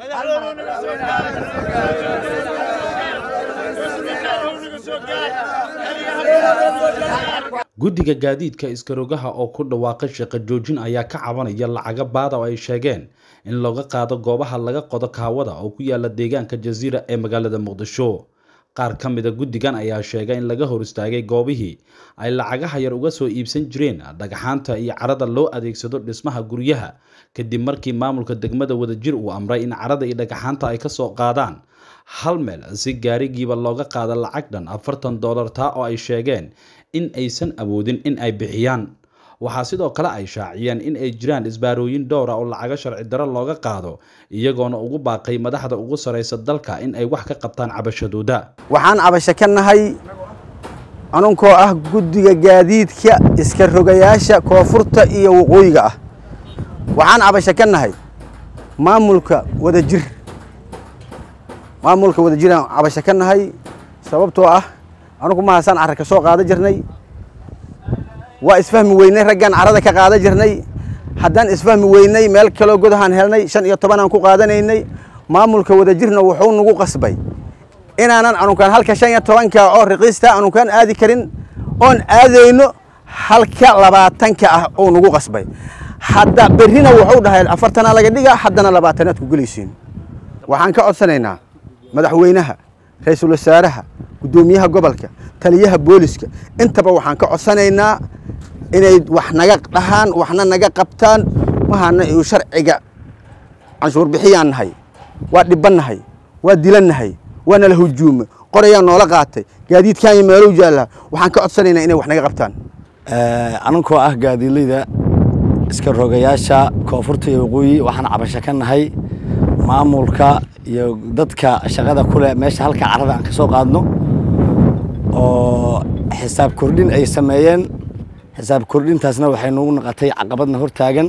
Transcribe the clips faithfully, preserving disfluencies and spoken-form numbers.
guddiga gaadiidka iskarogaha oo ku dhawaaqay shaqo joojin ayaa ka cabanaya lacaga baad oo ay sheegeen in looga qaado goobaha laga qodo kaawada oo ku yaala deegaanka Jasiira ee magaalada Muqdisho. qaar ka mid ah guddigan ayaa sheegay in laga hor istaagay goobihii ay lacagaha yar uga soo iibsan jireen dhagaxaanta iyo carada loo adeegsado dhismaha guryaha kadib markii maamulka degmada Wadajir uu amray in carada iyo dhagaxaanta ay ka soo qaadaan hal meel si gaarigiiba looga qaado lacag dhan afartan dollar taa oo ay sheegeen in aysan awoodin in ay bixiyaan. waxaa sidoo kale ay shaaciyeen in ay jiraan isbaarooyin dhowr ah oo lacaga sharci darro looga qaado iyagoona ugu baaqay madaxda ugu sareysa dalka in ay wax ka qabtaan cabashadooda. waxaan cabasho ka nahay anunkoo ah guddiga gaadiidka iska rogayaasha koonfurta iyo waqooyiga ah. waxaan cabasho ka nahay maamulka Wadajir maamulka Wadajir aan cabasho ka nahay sababtoo ah anugu ma hasan carka soo qaada jirnay waa isfahmi weynay raggan carada ka qaada jirnay haddaan isfahmi weynay meel kale godahan helnay shan iyo toban aan ku qaadanaynay maamulka Wadajirna wuxuu nagu qasbay inaanan anukan halka shan iyo toban ka oo riqiista anukan aadi karin oon aadayno halka labaatan ka ah oo nagu qasbay hadda berrina wuxuu dhahay afartan laga dhiga haddana labaatan aad ku galaysiin. waxaan ka codsanaynaa madaxweynaha ra'iisul wasaaraha gudoomiyaha gobolka taliyaha booliska intaba waxaan ka codsanaynaa inay wax naga dhahaan waxna naga qabtaan waxaana uu sharciga canshuur bixiyaan nahay waa dhibanahay waa dilanahay waana la hujuum qorayaan noola qaatay gaadiidkan meelo jaala waxaan ka codsanaynaa inay wax naga qabtaan. ee anankoo ah gaadiidleyda iska rogayaasha koonfurta iyo waqooyi waxaan cabasho ka nahay maamulka iyo dadka shaqada kule meesha halka carada aan ka soo qaadno oo xisaab kordhin ay sameeyeen xisaab kordhintaasna waxay noogu noqotay caqabadna hor taagan.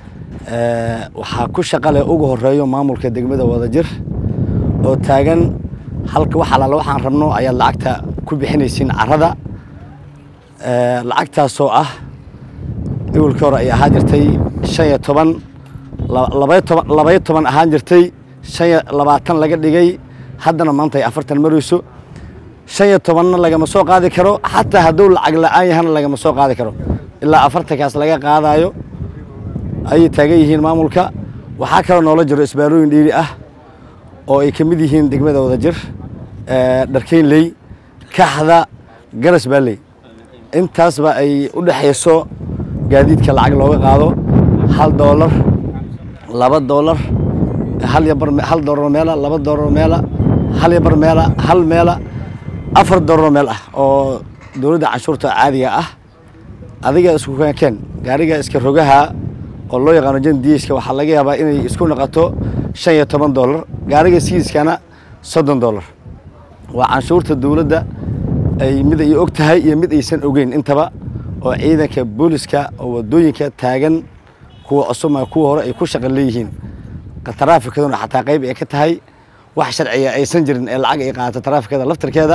ee waxa ku shaqale ugu horeeyo maamulka degmada Wadajir oo taagan halka waxa la waxaan rabno ayaa lacagta ku bixinaysiin carada ee lacagtaas oo ah iwilka hore ay ahaan jirtay shan iyo toban laba iyo toban ahaan jirtay shan iyo labaatan laga dhigay haddana maanta ay afartan marayso shan iyo toban lagama soo qaadi karo xataa hadduu lacag la'aan yahay lagama soo qaadi karo ilaa afartan kaas laga qaadayo ay taagan yihiin maamulka. waxaa kale noola jiro isbaarooyin dhiiri ah oo ay ka mid yihiin degmada Wadajir ee Dharkeynley Kaxda Garas Baaley intaasba ay u dhaxayso gaadiidka lacag looga qaado hal dollar laba dollar hal yabar hal dollar meela laba dollar meela hal yabar meela hal meela afar dollar meel ah oo dawladda canshuurta caadiga ah adiga isku keen gaariga iska rogaha oo loo yaqaan jandiiska waxa laga yaabaa inay isku noqoto shan iyo toban dollar gaariga siiskana soddon dollar. waa canshuurta dawladda ay mid ay og tahay iyo mid aysan ogeyn intaba oo ciidanka booliska oo wadooyinka taagan kuwa cusub kuwa hore ay ku shaqo leeyihiin taraafikaduna xataa qayb ay ka tahay wax sharciga aysan jirin ee lacag ay qaato taraafikada laftarkeeda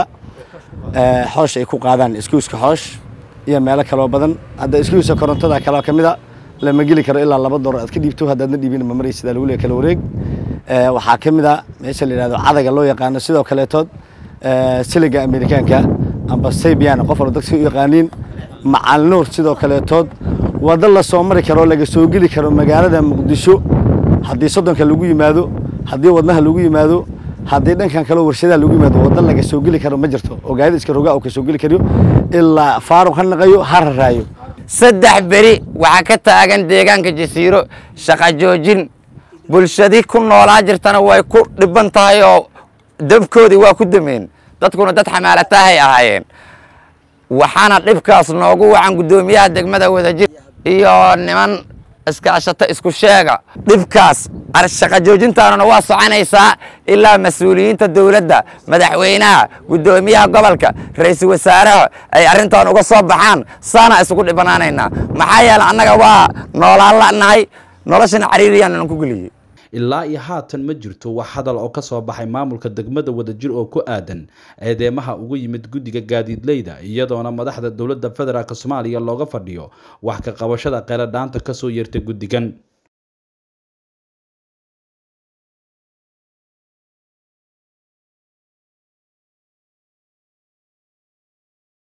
ee xoosh ay ku qaadaan iskuuska xoosh iyo meelo kale oo badan hadda iskuuska korontada kala kamida lama geli karo ilaa laba dollar aad ka dhiibto haddaadna dhiibin ma maraysid lagu leeyahay kala wareeg. ee waxaa kamida meesha la yiraahdo cadaga loo yaqaan sidoo kale tood ee siliga Amerikaanka amba Saybian qof walba dadka u yaqaaniin macalnuur sidoo kale tood wada la soo mari karo laga soo geli karo magaalada Muqdisho haddii soddonka lagu yimaado haddii wadnaha lagu yimaado haddii dhankan kale warshadaha lagu yimaado wada laga soo geli karo ma jirto oo gaadiid iska rogaa oo ka soo geli karo ilaa faaruq hanaqayo harraayo. saddex beri waxa ka taagan deegaanka Jasiiro shaqo joojin bulshadii ku noolaa jirtana way ku dhiban tahay oo dabkoodii waa ku dameen dadkuna dad xamaalata ay ahaayeen. waxaana dhibkaas noogu wacan gudoomiyaha degmada Wadajir iyo niman iskaashata isku sheega dhibkaas shaqo joojintaana waa soconaysaa ilaa mas'uuliyiinta dawladda madaxweynaha gudoomiyaha gobolka ra'iisul wasaaraha ay arintan uga soo baxaan saana isugu dhibanaanayna maxaa yeelay annaga waa noolaan la'nahay noloshana cariiriyaan ku galiyay. ilaa iyo haatan ma jirto wax hadal oo ka soo baxay maamulka degmada Wadajir oo ku aadan eedeymaha ugu yimid guddiga gaadiidleyda iyadoona madaxda dawladda federaalka Soomaaliya looga fadhiyo wax ka qabashada qeyladaanta ka soo yeertay guddigan.